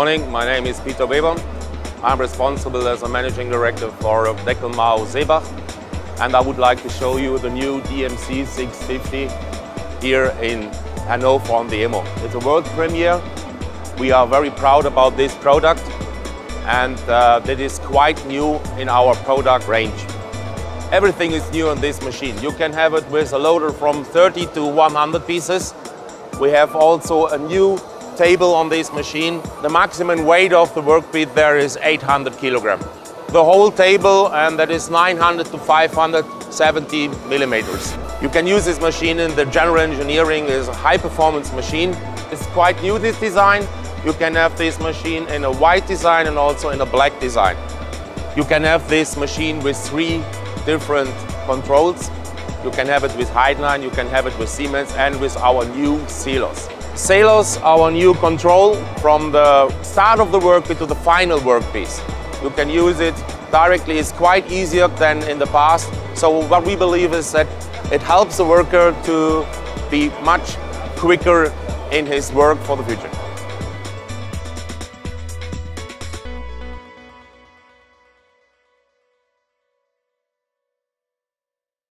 morning, my name is Peter Weber. I'm responsible as a managing director for Deckel Maho Seebach, and I would like to show you the new DMC 650 here in Hannover on the EMO. It's a world premiere. We are very proud about this product, and that is quite new in our product range. Everything is new on this machine. You can have it with a loader from 30 to 100 pieces. We have also a new table on this machine. The maximum weight of the workpiece there is 800 kilograms. The whole table, and that is 900 to 570 millimeters. You can use this machine in the general engineering. It's a high performance machine. It's quite new, this design. You can have this machine in a white design and also in a black design. You can have this machine with 3 different controls. You can have it with Heidenhain, you can have it with Siemens, and with our new sealers. Sealers, our new control from the start of the workpiece to the final workpiece. You can use it directly. It's quite easier than in the past. So what we believe is that it helps the worker to be much quicker in his work for the future.